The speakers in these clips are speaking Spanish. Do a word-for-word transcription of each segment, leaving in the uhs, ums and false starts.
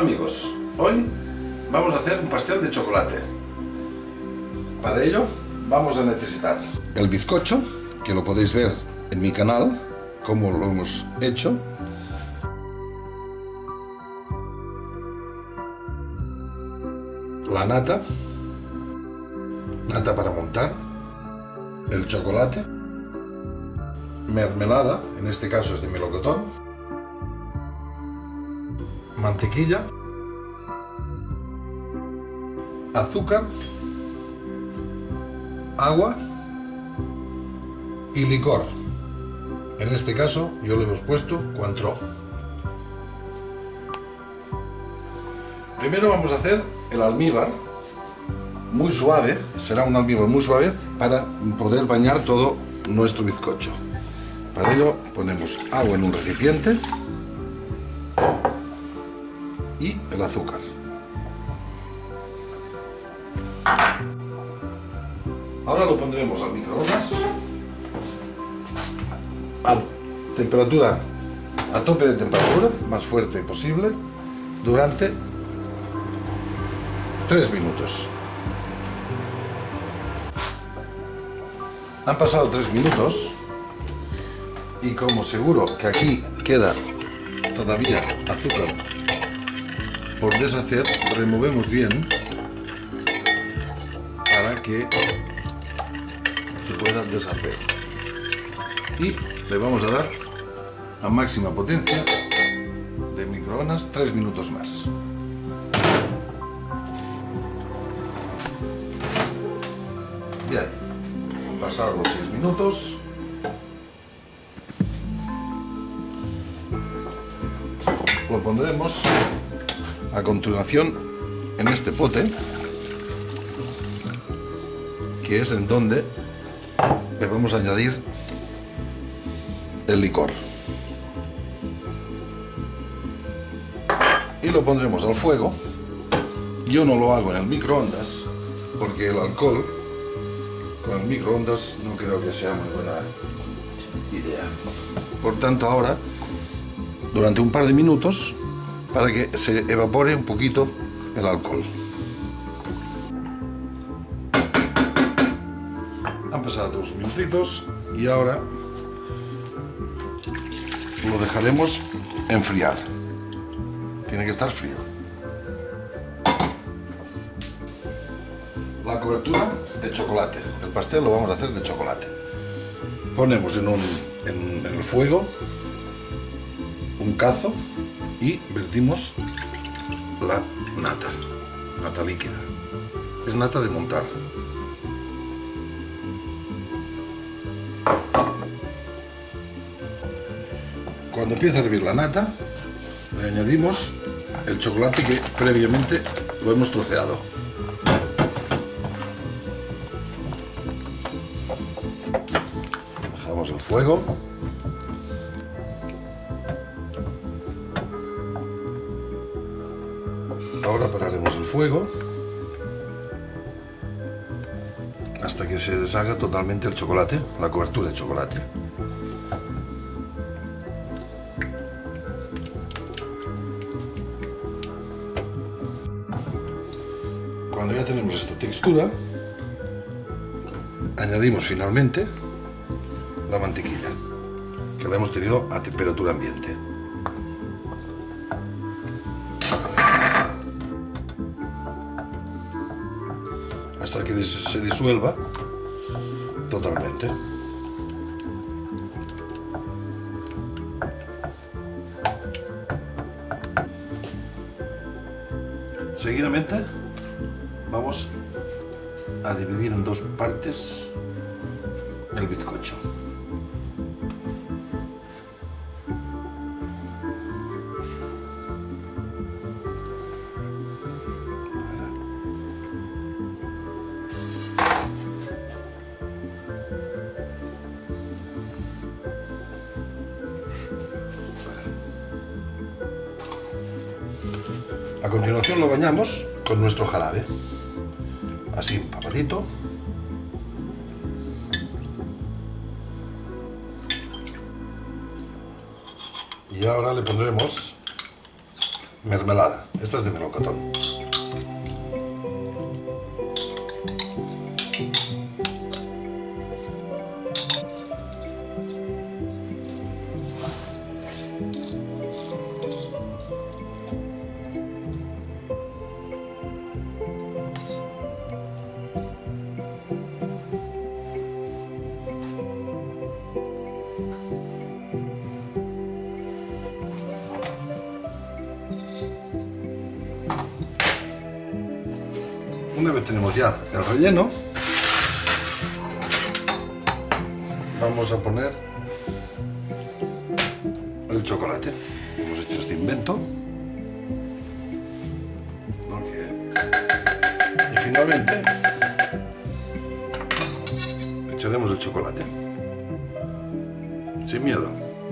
amigos, hoy vamos a hacer un pastel de chocolate. Para ello vamos a necesitar el bizcocho, que lo podéis ver en mi canal, cómo lo hemos hecho. La nata, nata para montar, el chocolate, mermelada, en este caso es de melocotón, mantequilla, azúcar, agua y licor. En este caso yo le hemos puesto Cointreau. Primero vamos a hacer el almíbar muy suave, será un almíbar muy suave para poder bañar todo nuestro bizcocho. Para ello ponemos agua en un recipiente y el azúcar. Ahora lo pondremos al microondas a temperatura, a tope de temperatura, más fuerte posible, durante tres minutos. Han pasado tres minutos y como seguro que aquí queda todavía azúcar por deshacer, removemos bien para que se pueda deshacer. Y le vamos a dar a máxima potencia de microondas tres minutos más. Bien, pasados los seis minutos, lo pondremos a continuación en este pote, que es en donde debemos añadir el licor, y lo pondremos al fuego. Yo no lo hago en el microondas porque el alcohol con el microondas no creo que sea muy buena idea. Por tanto, ahora durante un par de minutos para que se evapore un poquito el alcohol. Han pasado dos minutitos y ahora lo dejaremos enfriar. Tiene que estar frío. La cobertura de chocolate. El pastel lo vamos a hacer de chocolate. Ponemos en, un, en, en el fuego un cazo y vertimos la nata, nata líquida. Es nata de montar. Cuando empieza a hervir la nata, le añadimos el chocolate que previamente lo hemos troceado. Bajamos el fuego. Ahora pararemos el fuego hasta que se deshaga totalmente el chocolate, la cobertura de chocolate. Cuando ya tenemos esta textura, añadimos finalmente la mantequilla, que la hemos tenido a temperatura ambiente. Hasta que se disuelva totalmente. Seguidamente vamos a dividir en dos partes el bizcocho. A continuación lo bañamos con nuestro jarabe, así empapadito. Y ahora le pondremos mermelada. Esta es de melocotón. Una vez tenemos ya el relleno, vamos a poner el chocolate. Hemos hecho este invento. Y finalmente echaremos el chocolate. Sin miedo.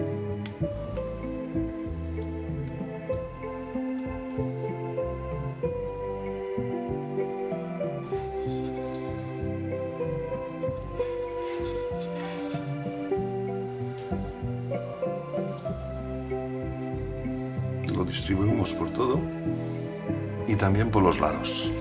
Lo distribuimos por todo y también por los lados.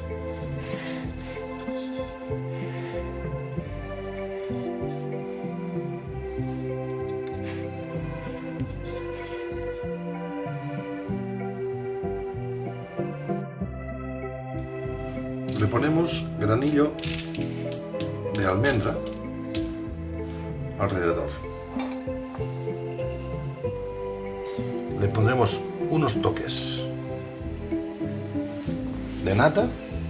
Le ponemos granillo de almendra alrededor. Le pondremos unos toques de nata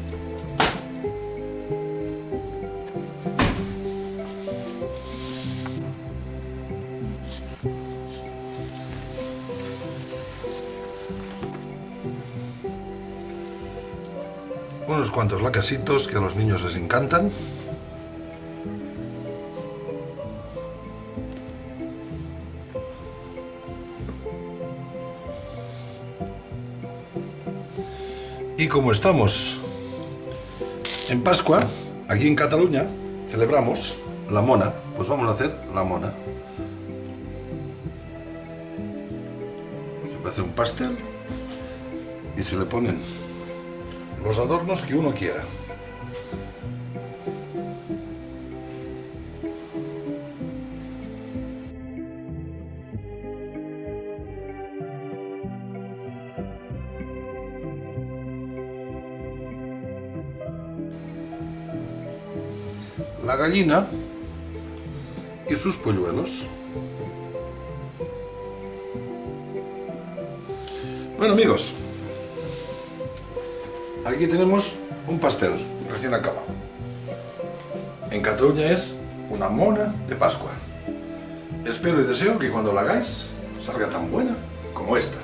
unos cuantos lacasitos que a los niños les encantan. Y como estamos en Pascua, aquí en Cataluña celebramos la mona, pues vamos a hacer la mona. Se puede hacer un pastel y se le ponen los adornos que uno quiera. La gallina y sus polluelos. Bueno, amigos, aquí tenemos un pastel recién acabado. En Cataluña es una mona de Pascua. Espero y deseo que cuando la hagáis salga tan buena como esta.